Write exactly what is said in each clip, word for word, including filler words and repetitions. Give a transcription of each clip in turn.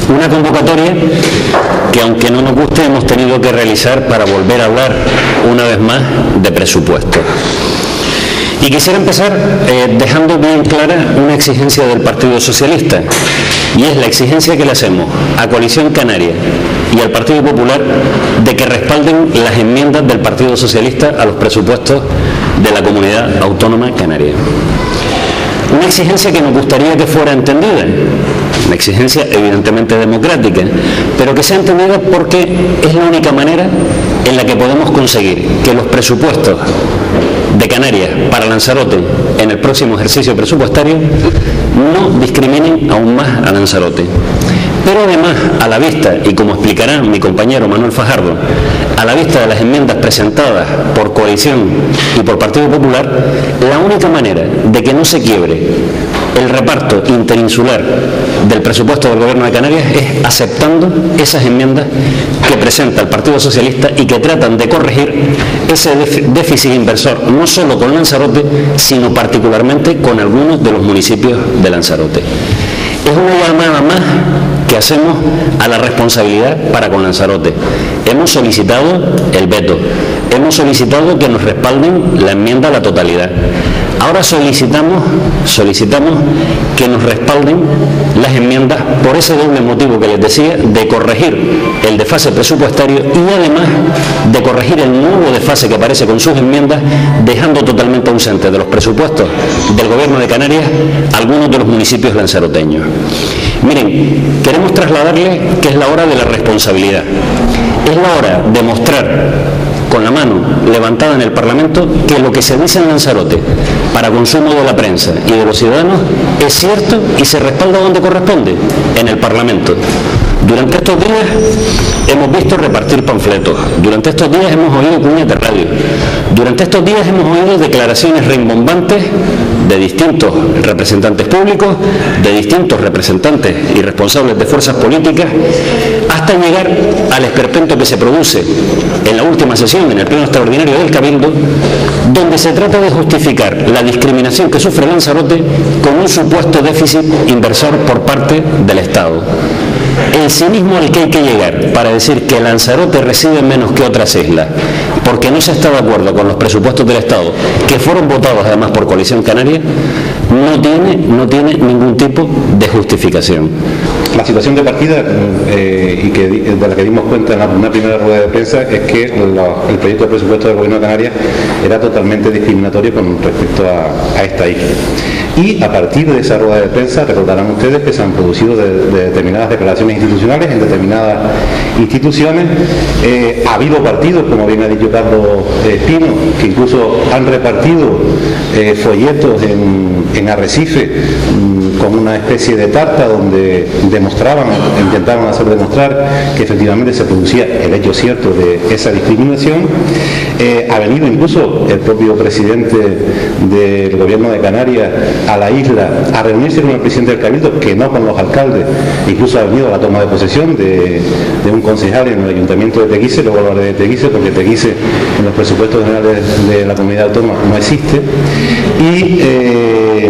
Una convocatoria que, aunque no nos guste, hemos tenido que realizar para volver a hablar una vez más de presupuesto. Y quisiera empezar eh, dejando bien clara una exigencia del Partido Socialista, y es la exigencia que le hacemos a Coalición Canaria y al Partido Popular de que respalden las enmiendas del Partido Socialista a los presupuestos de la Comunidad Autónoma Canaria. Una exigencia que nos gustaría que fuera entendida, una exigencia evidentemente democrática, pero que sea entendida porque es la única manera en la que podemos conseguir que los presupuestos de Canarias para Lanzarote en el próximo ejercicio presupuestario no discriminen aún más a Lanzarote. Pero además, a la vista, y como explicará mi compañero Manuel Fajardo, a la vista de las enmiendas presentadas por Coalición y por Partido Popular, la única manera de que no se quiebre el reparto interinsular del presupuesto del Gobierno de Canarias es aceptando esas enmiendas que presenta el Partido Socialista y que tratan de corregir ese déficit inversor, no solo con Lanzarote, sino particularmente con algunos de los municipios de Lanzarote. Es una llamada más que hacemos a la responsabilidad para con Lanzarote. Hemos solicitado el veto, hemos solicitado que nos respalden la enmienda a la totalidad. Ahora solicitamos, solicitamos que nos respalden las enmiendas por ese doble motivo que les decía, de corregir el desfase presupuestario y además de corregir el nuevo desfase que aparece con sus enmiendas, dejando totalmente ausentes de los presupuestos del Gobierno de Canarias algunos de los municipios lanzaroteños. Miren, queremos trasladarles que es la hora de la responsabilidad. Es la hora de mostrar con la mano levantada en el Parlamento que lo que se dice en Lanzarote para consumo de la prensa y de los ciudadanos es cierto y se respalda donde corresponde, en el Parlamento. Durante estos días hemos visto repartir panfletos, durante estos días hemos oído cuñas de radio, durante estos días hemos oído declaraciones rimbombantes de distintos representantes públicos, de distintos representantes y responsables de fuerzas políticas, hasta llegar al esperpento que se produce en la última sesión, en el pleno extraordinario del Cabildo, donde se trata de justificar la discriminación que sufre Lanzarote con un supuesto déficit inversor por parte del Estado. El cinismo al que hay que llegar para decir que Lanzarote recibe menos que otras islas porque no se está de acuerdo con los presupuestos del Estado, que fueron votados además por Coalición Canaria, no tiene, no tiene ningún tipo de justificación. La situación de partida eh, y que, de la que dimos cuenta en la, una primera rueda de prensa es que la, el proyecto de presupuesto del Gobierno de Canarias era totalmente discriminatorio con respecto a, a esta isla. Y a partir de esa rueda de prensa recordarán ustedes que se han producido de, de determinadas declaraciones institucionales en determinadas instituciones. Eh, ha habido partidos, como bien ha dicho Carlos Espino, que incluso han repartido eh, folletos en, en Arrecife mmm, con una especie de tarta donde demostraban, intentaban hacer demostrar que efectivamente se producía el hecho cierto de esa discriminación. Eh, ha venido incluso el propio presidente del Gobierno de Canarias a la isla a reunirse con el presidente del Cabildo, que no con los alcaldes. Incluso ha venido a la toma de posesión de, de un concejal en el Ayuntamiento de Teguise. Luego hablaré de Teguise porque Teguise en los presupuestos generales de la comunidad autónoma no existe. Y eh,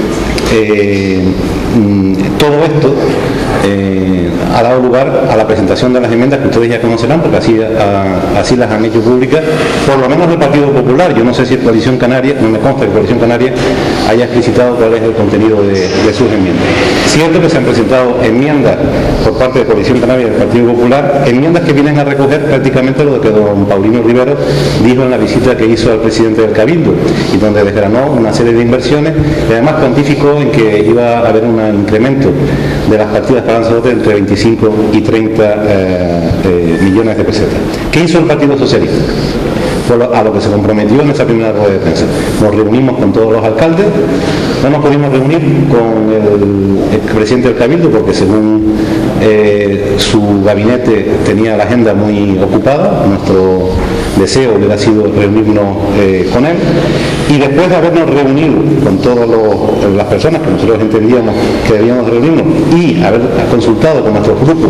eh, todo esto eh, ha dado lugar a la presentación de las enmiendas que ustedes ya conocerán, porque así, a, así las han hecho públicas, por lo menos el Partido Popular. Yo no sé si Coalición Canaria, no me consta que Coalición Canaria haya explicitado cuál es el contenido de, de sus enmiendas. Cierto que se han presentado enmiendas por parte de Coalición Canaria y del Partido Popular, enmiendas que vienen a recoger prácticamente lo que don Paulino Rivero dijo en la visita que hizo al presidente del Cabildo, y donde desgranó una serie de inversiones y además cuantificó en que iba a haber un incremento de las partidas para Lanzarote entre veinticinco y treinta eh, eh, millones de pesetas. ¿Qué hizo el Partido Socialista? Fue a lo que se comprometió en esa primera rueda de prensa. Nos reunimos con todos los alcaldes, no nos pudimos reunir con el, el presidente del Cabildo porque según eh, su gabinete tenía la agenda muy ocupada. Nuestro deseo hubiera sido reunirnos eh, con él, y después de habernos reunido con todas las personas que nosotros entendíamos que debíamos reunirnos y haber consultado con nuestros grupos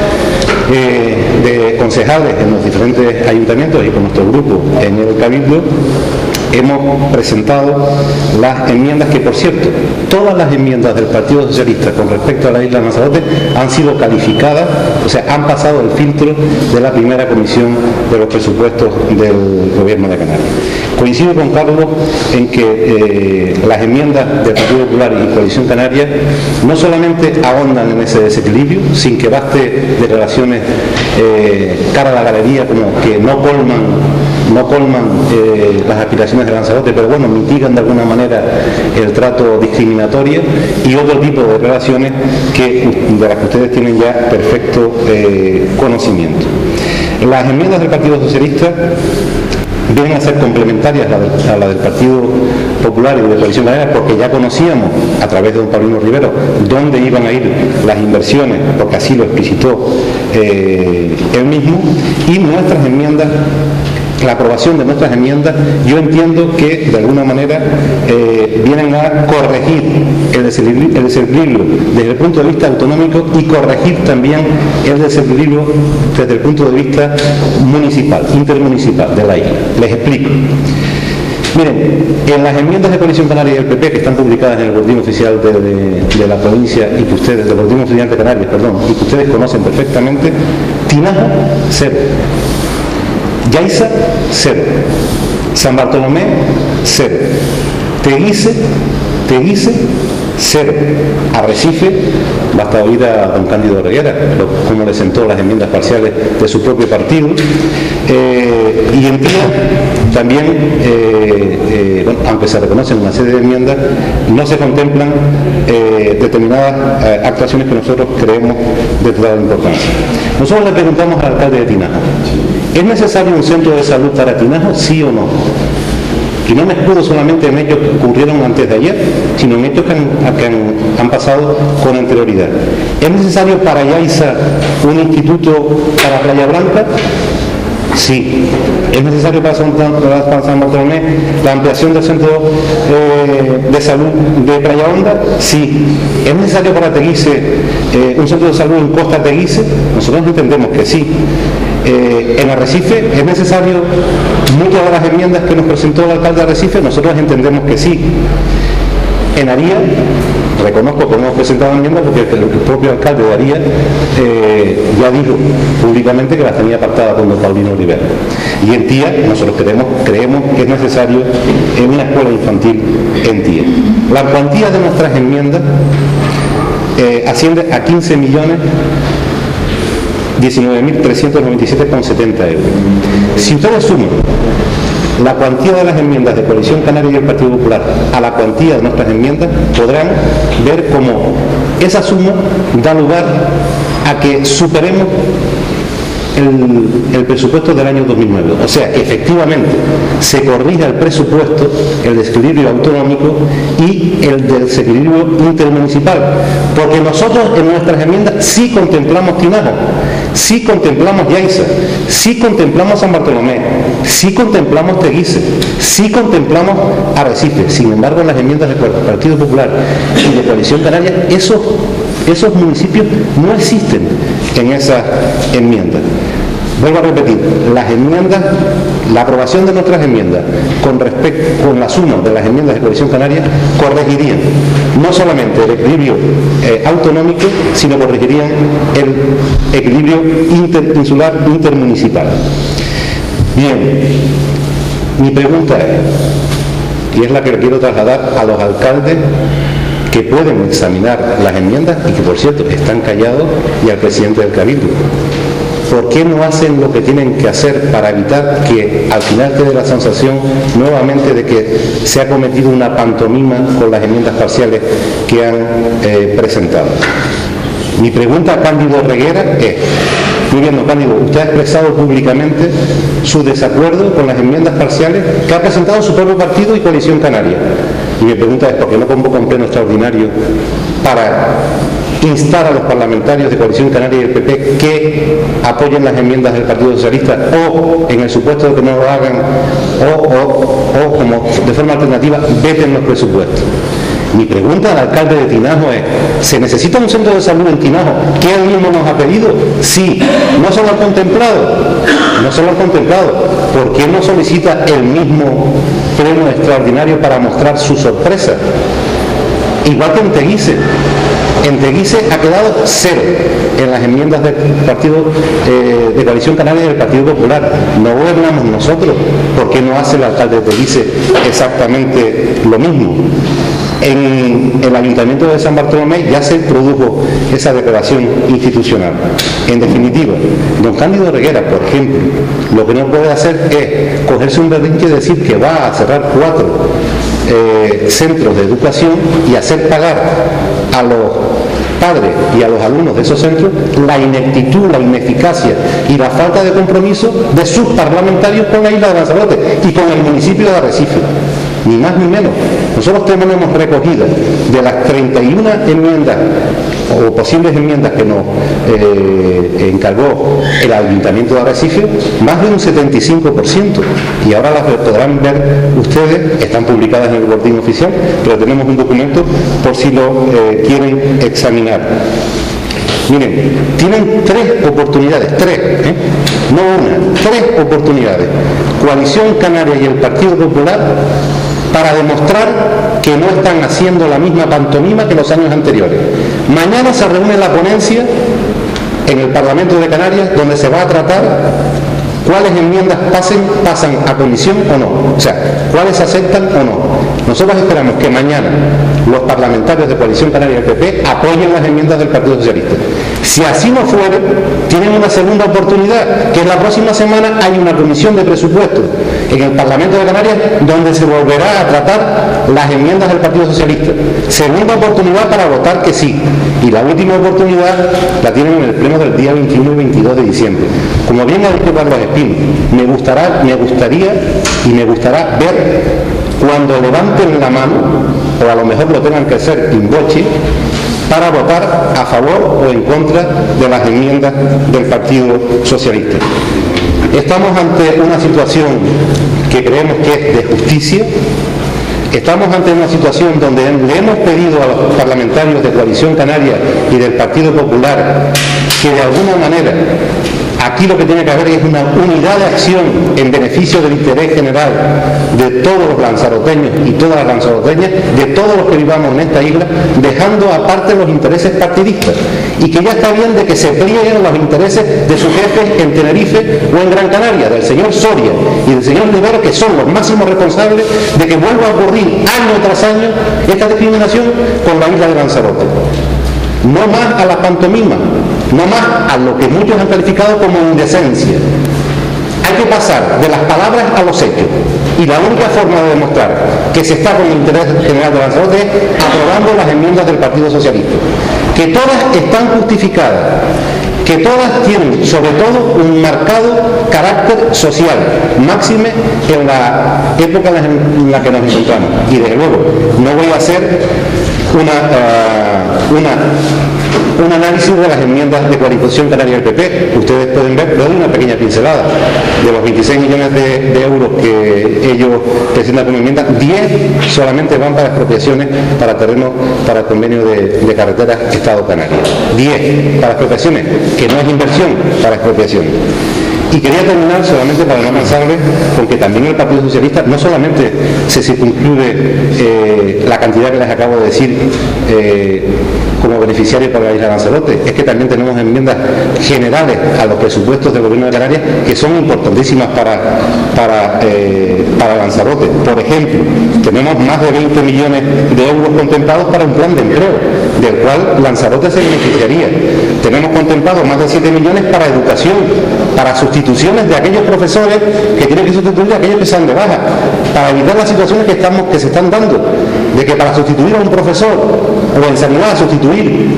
eh, de concejales en los diferentes ayuntamientos y con nuestro grupo en el Cabildo, hemos presentado las enmiendas que, por cierto, todas las enmiendas del Partido Socialista con respecto a la isla de Lanzarote han sido calificadas, o sea, han pasado el filtro de la primera comisión de los presupuestos del Gobierno de Canarias. Coincido con Carlos en que eh, las enmiendas del Partido Popular y Coalición Canaria no solamente ahondan en ese desequilibrio, sin que baste declaraciones eh, cara a la galería como que no colman no colman eh, las aspiraciones de Lanzarote, pero bueno, mitigan de alguna manera el trato discriminatorio, y otro tipo de declaraciones que, de las que ustedes tienen ya perfecto eh, conocimiento. Las enmiendas del Partido Socialista vienen a ser complementarias a la, del, a la del Partido Popular y de Coalición Canaria, porque ya conocíamos a través de don Paulino Rivero dónde iban a ir las inversiones, porque así lo explicitó eh, él mismo, y nuestras enmiendas, la aprobación de nuestras enmiendas, yo entiendo que de alguna manera eh, vienen a corregir el desequilibrio, el desequilibrio desde el punto de vista autonómico, y corregir también el desequilibrio desde el punto de vista municipal, intermunicipal de la isla. Les explico. Miren, en las enmiendas de Coalición Canaria y el P P, que están publicadas en el boletín oficial de, de, de la provincia, y que ustedes, del boletín oficial de Canarias, perdón, y que ustedes conocen perfectamente, Tinajo, cero. Yaiza, cero. San Bartolomé, cero. Teguise, Teguise, cero. Arrecife, basta oír a don Cándido Reguera, cómo le sentó las enmiendas parciales de su propio partido. Eh, y en Tía también, eh, eh, bueno, aunque se reconocen una serie de enmiendas, no se contemplan eh, determinadas eh, actuaciones que nosotros creemos de total importancia. Nosotros le preguntamos al alcalde de Tinajo: ¿es necesario un centro de salud para Tinajo, sí o no? Y no me escudo solamente en hechos que ocurrieron antes de ayer, sino en hechos que han, que han, han pasado con anterioridad. ¿Es necesario para Yaiza un instituto para Playa Blanca? Sí. ¿Es necesario para San, para San Bartolomé la ampliación del centro eh, de salud de Playa Honda? Sí. ¿Es necesario para Teguise eh, un centro de salud en Costa Teguise? Nosotros entendemos que sí. Eh, en Arrecife, ¿es necesario muchas de las enmiendas que nos presentó el alcalde de Arrecife? Nosotros entendemos que sí. En Aría, reconozco que hemos presentado enmiendas porque el propio alcalde de Aría eh, ya dijo públicamente que las tenía pactadas con don Paulino Rivera. Y en Tía, nosotros creemos, creemos que es necesario en una escuela infantil en Tía. La cuantía de nuestras enmiendas eh, asciende a quince millones diecinueve mil trescientos noventa y siete coma setenta euros. Si ustedes suman la cuantía de las enmiendas de Coalición Canaria y el Partido Popular a la cuantía de nuestras enmiendas, podrán ver cómo esa suma da lugar a que superemos el, el presupuesto del año dos mil nueve. O sea, que efectivamente se corrija el presupuesto, el desequilibrio autonómico y el desequilibrio intermunicipal, porque nosotros en nuestras enmiendas sí contemplamos Tinajo, sí contemplamos Yaiza, sí contemplamos San Bartolomé, sí contemplamos Teguise, sí contemplamos Arrecife. Sin embargo, en las enmiendas del Partido Popular y de Coalición Canaria, esos, esos municipios no existen en esas enmiendas. Vuelvo a repetir, las enmiendas, la aprobación de nuestras enmiendas con respecto, con la suma de las enmiendas de Coalición Canaria, corregirían no solamente el equilibrio eh, autonómico, sino corregirían el equilibrio interinsular, intermunicipal. Bien, mi pregunta es, y es la que le quiero trasladar a los alcaldes que pueden examinar las enmiendas y que, por cierto, están callados, y al presidente del Cabildo: ¿por qué no hacen lo que tienen que hacer para evitar que al final quede la sensación nuevamente de que se ha cometido una pantomima con las enmiendas parciales que han eh, presentado? Mi pregunta a Cándido Reguera es: muy bien, don Cándido, usted ha expresado públicamente su desacuerdo con las enmiendas parciales que ha presentado su propio partido y Coalición Canaria. Y mi pregunta es: ¿por qué no convoca un pleno extraordinario para instar a los parlamentarios de Coalición Canaria y el P P que apoyen las enmiendas del Partido Socialista, o en el supuesto de que no lo hagan, o, o, o como de forma alternativa veten los presupuestos? Mi pregunta al alcalde de Tinajo es: ¿se necesita un centro de salud en Tinajo que él mismo nos ha pedido? Sí. ¿No se lo han contemplado? No se lo han contemplado. ¿Por qué no solicita el mismo pleno extraordinario para mostrar su sorpresa. Igual que en Teguise. En Teguise ha quedado cero en las enmiendas del Partido eh, de Coalición Canaria y del Partido Popular. No gobernamos nosotros. ¿Por qué no hace el alcalde de Teguise exactamente lo mismo? En el Ayuntamiento de San Bartolomé ya se produjo esa declaración institucional. En definitiva, don Cándido Reguera, por ejemplo, lo que no puede hacer es cogerse un berrinche y decir que va a cerrar cuatro eh, centros de educación y hacer pagar a los padres y a los alumnos de esos centros la ineptitud, la ineficacia y la falta de compromiso de sus parlamentarios con la isla de Lanzarote y con el municipio de Arrecife. Ni más ni menos. Nosotros tenemos recogidas de las treinta y una enmiendas o posibles enmiendas que nos eh, encargó el Ayuntamiento de Arrecife, más de un setenta y cinco por ciento, y ahora las podrán ver ustedes, están publicadas en el boletín oficial, pero tenemos un documento por si lo eh, quieren examinar. Miren, tienen tres oportunidades, tres, ¿eh? no una, tres oportunidades, Coalición Canaria y el Partido Popular, para demostrar que no están haciendo la misma pantomima que los años anteriores. Mañana se reúne la ponencia en el Parlamento de Canarias, donde se va a tratar cuáles enmiendas pasen, pasan a comisión o no, o sea, cuáles se aceptan o no. Nosotros esperamos que mañana los parlamentarios de Coalición Canaria y el P P apoyen las enmiendas del Partido Socialista. Si así no fuere, tienen una segunda oportunidad, que la próxima semana hay una comisión de presupuestos en el Parlamento de Canarias donde se volverá a tratar las enmiendas del Partido Socialista. Segunda oportunidad para votar que sí. Y la última oportunidad la tienen en el pleno del día veintiuno y veintidós de diciembre. Como bien ha dicho Carlos Espín, me gustará, me gustaría y me gustará ver cuando levanten la mano, o a lo mejor lo tengan que hacer in voce, para votar a favor o en contra de las enmiendas del Partido Socialista. Estamos ante una situación que creemos que es de justicia. Estamos ante una situación donde le hemos pedido a los parlamentarios de Coalición Canaria y del Partido Popular que de alguna manera aquí lo que tiene que haber es una unidad de acción en beneficio del interés general de todos los lanzaroteños y todas las lanzaroteñas, de todos los que vivamos en esta isla, dejando aparte los intereses partidistas, y que ya está bien de que se plieguen los intereses de sus jefes en Tenerife o en Gran Canaria, del señor Soria y del señor Rivero, que son los máximos responsables de que vuelva a ocurrir año tras año esta discriminación con la isla de Lanzarote. No más a la pantomima, no más a lo que muchos han calificado como indecencia. Hay que pasar de las palabras a los hechos, y la única forma de demostrar que se está con el interés general de Lanzarote es aprobando las enmiendas del Partido Socialista, que todas están justificadas, que todas tienen sobre todo un marcado carácter social, máxime en la época en la que nos encontramos. Y desde luego no voy a hacer una, uh, una, un análisis de las enmiendas de Coalición Canaria del P P. Ustedes pueden ver, le doy una pequeña pincelada. De los veintiséis millones de, de euros que ellos presentan como enmienda, diez solamente van para expropiaciones para terrenos para el convenio de, de carreteras Estado Canaria. diez para expropiaciones, que no es inversión, para expropiaciones. Y quería terminar solamente para no cansarles con que también el Partido Socialista no solamente se circunscribe eh, la cantidad que les acabo de decir eh, como beneficiario para la isla de Lanzarote, es que también tenemos enmiendas generales a los presupuestos del Gobierno de Canarias que son importantísimas para, para, eh, para Lanzarote. Por ejemplo, tenemos más de veinte millones de euros contemplados para un plan de empleo, del cual Lanzarote se beneficiaría. Tenemos contemplados más de siete millones para educación, para sustituciones de aquellos profesores que tienen que sustituir a aquellos que sean de baja, para evitar las situaciones que, estamos, que se están dando, de que para sustituir a un profesor o en sanidad sustituir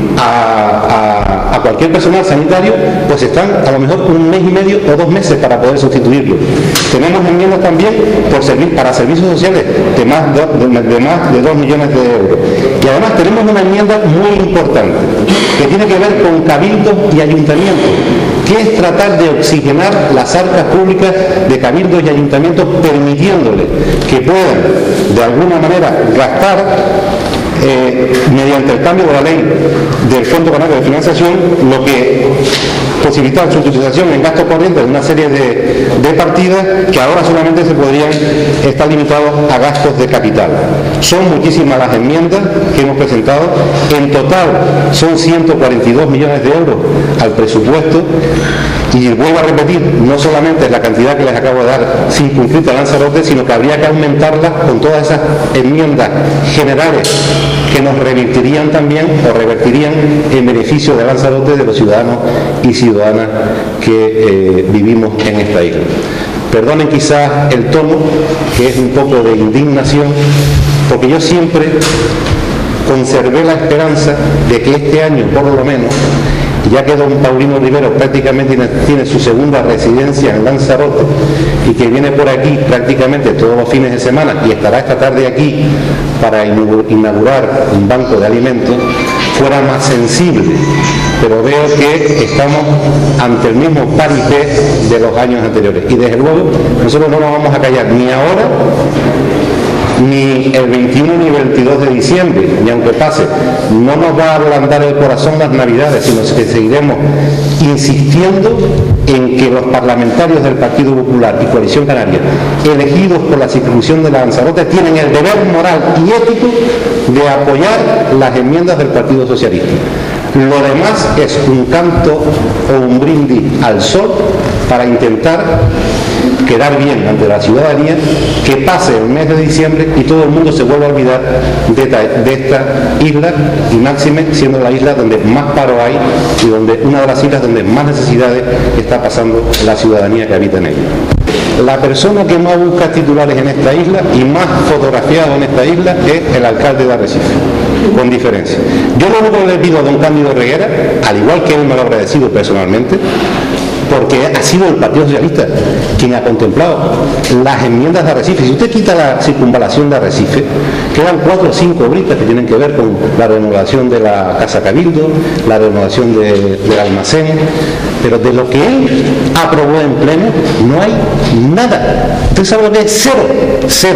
a, a, a cualquier personal sanitario, pues están a lo mejor un mes y medio o dos meses para poder sustituirlo. Tenemos enmiendas también por servir, para servicios sociales de más de, de, de más de dos millones de euros. Y además tenemos una enmienda muy importante que tiene que ver con cabildos y ayuntamientos, que es tratar de oxigenar las arcas públicas de cabildos y ayuntamientos, permitiéndoles que puedan de alguna manera gastar eh, mediante el cambio de la ley del Fondo Canario de Financiación, lo que posibilita su utilización en gasto corriente de una serie de, de partidas que ahora solamente se podrían estar limitados a gastos de capital. Son muchísimas las enmiendas que hemos presentado. En total son ciento cuarenta y dos millones de euros al presupuesto. Y vuelvo a repetir, no solamente la cantidad que les acabo de dar circunscrita a Lanzarote, sino que habría que aumentarla con todas esas enmiendas generales que nos revertirían también o revertirían en beneficio de Lanzarote, de los ciudadanos y ciudadanas que eh, vivimos en esta isla. Perdonen quizás el tono, que es un poco de indignación, porque yo siempre conservé la esperanza de que este año, por lo menos, ya que don Paulino Rivero prácticamente tiene, tiene su segunda residencia en Lanzarote y que viene por aquí prácticamente todos los fines de semana y estará esta tarde aquí para inaugurar un banco de alimentos, fuera más sensible. Pero veo que estamos ante el mismo paripé de los años anteriores y desde luego nosotros no nos vamos a callar ni ahora, ni el veintiuno ni el veintidós de diciembre, ni aunque pase, no nos va a ablandar el corazón las Navidades, sino que seguiremos insistiendo en que los parlamentarios del Partido Popular y Coalición Canaria, elegidos por la circunscripción de Lanzarote, tienen el deber moral y ético de apoyar las enmiendas del Partido Socialista. Lo demás es un canto o un brindis al sol para intentar quedar bien ante la ciudadanía, que pase el mes de diciembre y todo el mundo se vuelva a olvidar de esta, de esta isla, y máxime siendo la isla donde más paro hay y donde una de las islas donde más necesidades está pasando la ciudadanía que habita en ella. La persona que más busca titulares en esta isla y más fotografiado en esta isla es el alcalde de Arrecife, con diferencia. Yo lo único que le pido a don Cándido Reguera, al igual que él me lo ha agradecido personalmente, porque ha sido el Partido Socialista quien ha contemplado las enmiendas de Arrecife. Si usted quita la circunvalación de Arrecife, quedan cuatro o cinco obritas que tienen que ver con la renovación de la Casa Cabildo, la renovación de, del almacén, pero de lo que él aprobó en pleno no hay nada. Usted sabe lo que es cero, cero.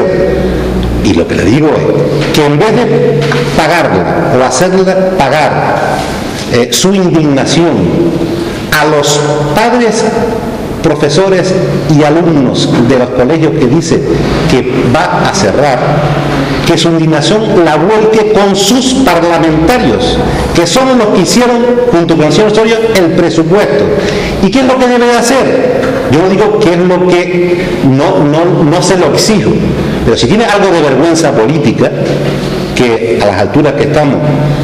Y lo que le digo es que en vez de pagarla o hacerla pagar eh, su indignación a los padres, profesores y alumnos de los colegios que dice que va a cerrar, que su indignación la vuelque con sus parlamentarios, que son los que hicieron, junto con el señor Osorio, el presupuesto. ¿Y qué es lo que debe de hacer? Yo no digo qué es lo que no, no, no se lo exijo, pero si tiene algo de vergüenza política, que a las alturas que estamos,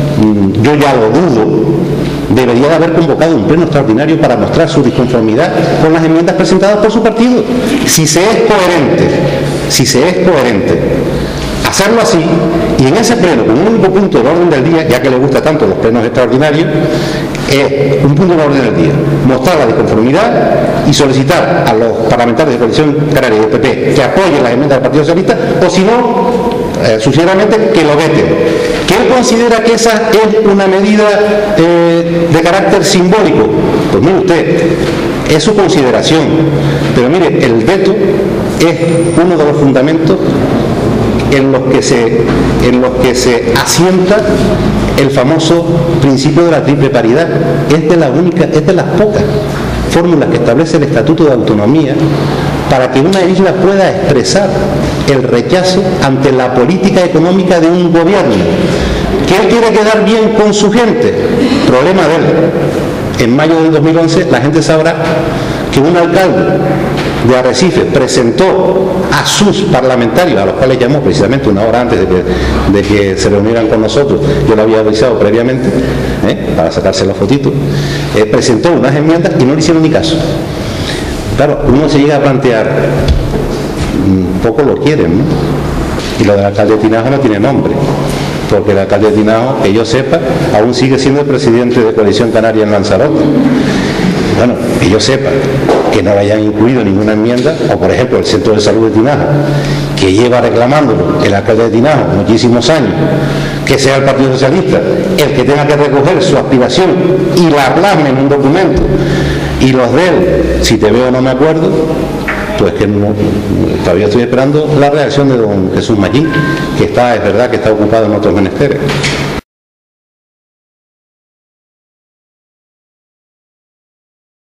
yo ya lo dudo, debería de haber convocado un pleno extraordinario para mostrar su disconformidad con las enmiendas presentadas por su partido. Si se es coherente, si se es coherente, hacerlo así, y en ese pleno, con un único punto de orden del día, ya que le gusta tanto los plenos extraordinarios, es un punto de orden del día, mostrar la disconformidad y solicitar a los parlamentarios de Coalición Canaria y del P P que apoyen las enmiendas del Partido Socialista, o si no, eh, sucesivamente, que lo veten. ¿Que él considera que esa es una medida eh, de carácter simbólico? Pues mire usted, es su consideración, pero mire, el veto es uno de los fundamentos en los que se, en los que se asienta el famoso principio de la triple paridad. Es de la única, es de las pocas fórmulas que establece el Estatuto de Autonomía para que una isla pueda expresar el rechazo ante la política económica de un gobierno. Que él quiere quedar bien con su gente, problema de él. En mayo del dos mil once la gente sabrá que un alcalde de Arrecife presentó a sus parlamentarios, a los cuales llamó precisamente una hora antes de que, de que se reunieran con nosotros, yo lo había avisado previamente, ¿eh? para sacarse la fotito, eh, presentó unas enmiendas y no le hicieron ni caso. Claro, uno se llega a plantear, poco lo quieren, ¿no? Y lo del alcalde de Tinajo no tiene nombre, porque el alcalde de Tinajo, que yo sepa, aún sigue siendo el presidente de Coalición Canaria en Lanzarote. Bueno, que yo sepa que no le hayan incluido ninguna enmienda, o por ejemplo el Centro de Salud de Tinajo, que lleva reclamándolo el alcalde de Tinajo muchísimos años, que sea el Partido Socialista el que tenga que recoger su aspiración y la plasme en un documento, y los de él, si te veo no me acuerdo, pues que no, todavía estoy esperando la reacción de don Jesús Mallín, que está, es verdad que está ocupado en otros menesteres.